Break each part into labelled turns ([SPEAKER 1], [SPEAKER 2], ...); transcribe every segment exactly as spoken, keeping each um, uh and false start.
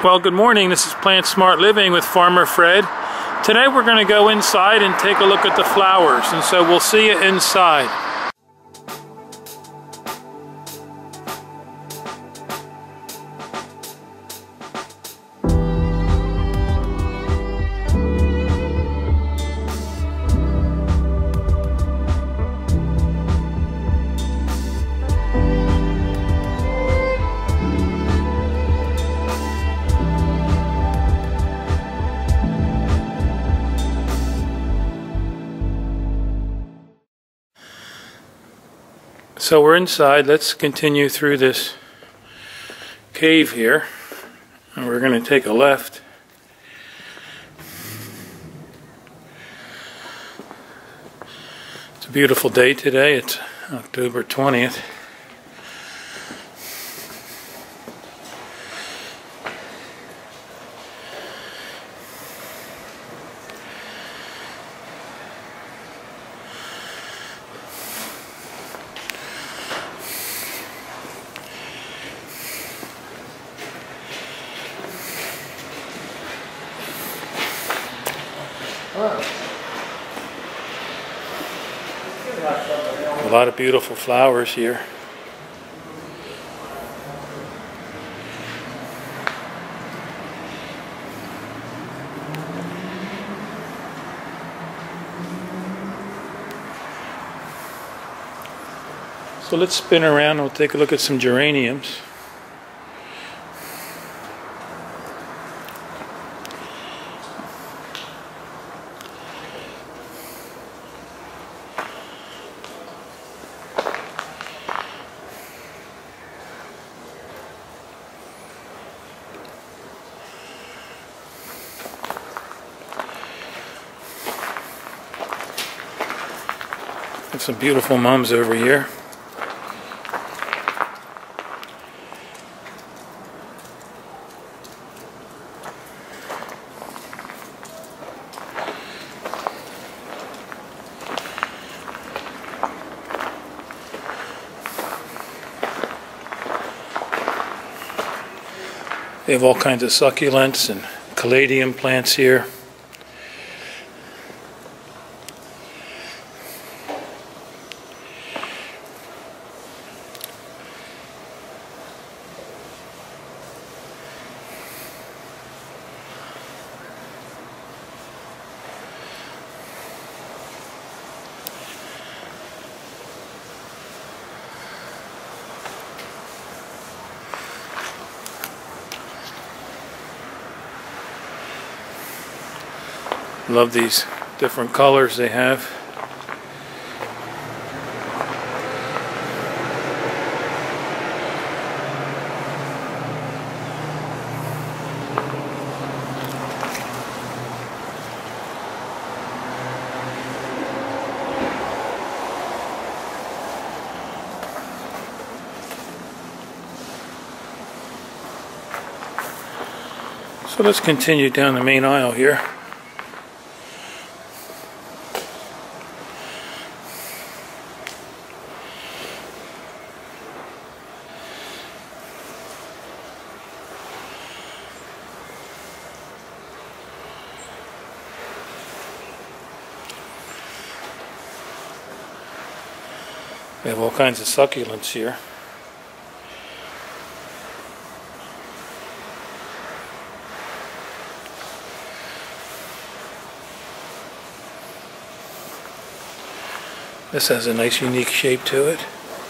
[SPEAKER 1] Well, good morning. This is Plant Smart Living with Farmer Fred. Today we're going to go inside and take a look at the flowers, and so we'll see you inside. So we're inside. Let's continue through this cave here, and we're going to take a left. It's a beautiful day today. It's October twentieth. A lot of beautiful flowers here. So let's spin around and we'll take a look at some geraniums. Have some beautiful mums over here. They have all kinds of succulents and caladium plants here. Love these different colors they have. So let's continue down the main aisle here. We have all kinds of succulents here. This has a nice unique shape to it.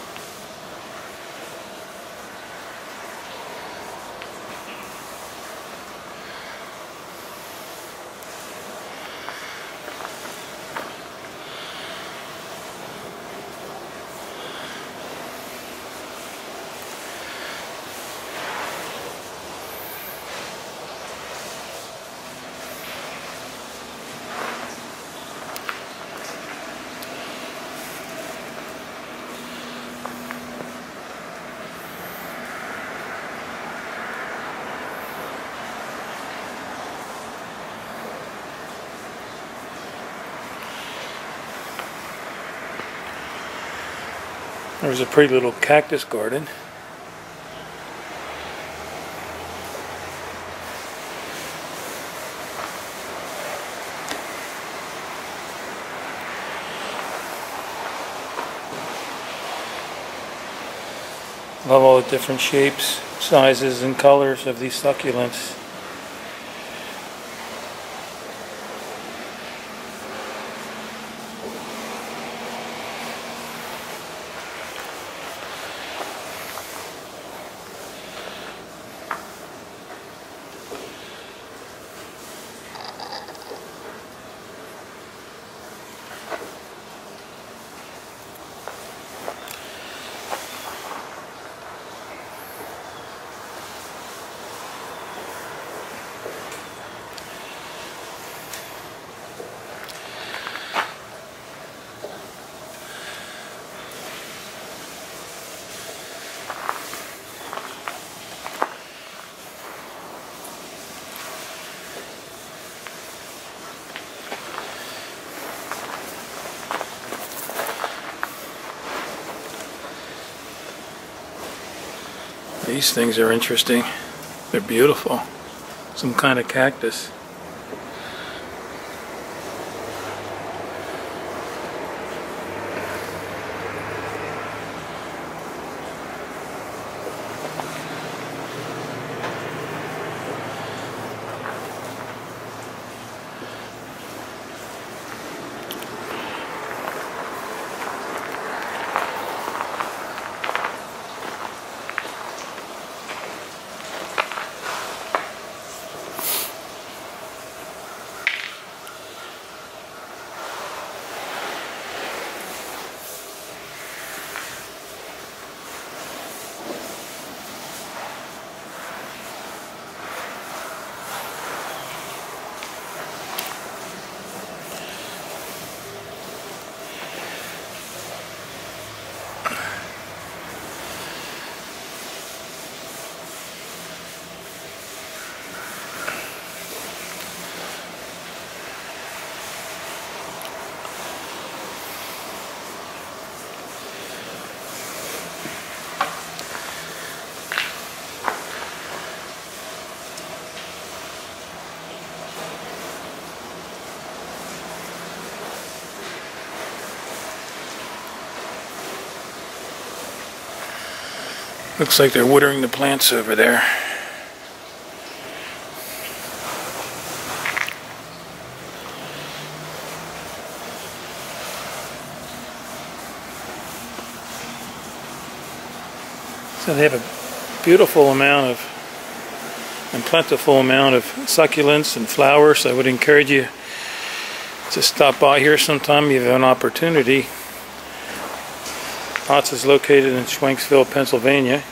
[SPEAKER 1] There's a pretty little cactus garden. Love all the different shapes, sizes, and colors of these succulents. These things are interesting. They're beautiful. Some kind of cactus. Looks like they're watering the plants over there. So they have a beautiful amount of and plentiful amount of succulents and flowers. I would encourage you to stop by here sometime if you have an opportunity. Potts is located in Schwenksville, Pennsylvania.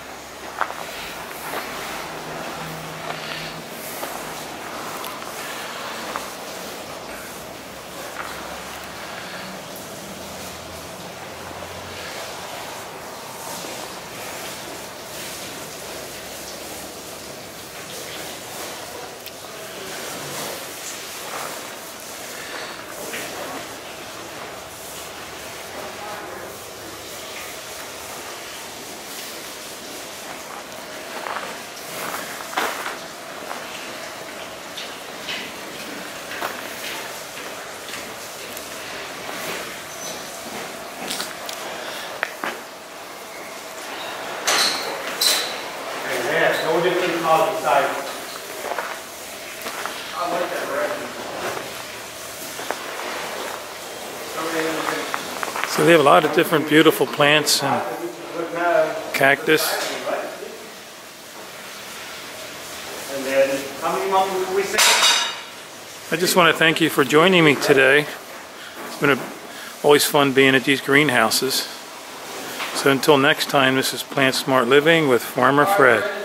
[SPEAKER 2] No different color size. I like that direction.
[SPEAKER 1] So they have a lot of different beautiful plants and cactus.
[SPEAKER 2] And then, how many months will we say?
[SPEAKER 1] I just want to thank you for joining me today. It's been a, always fun being at these greenhouses. So until next time, this is Plant Smart Living with Farmer Fred.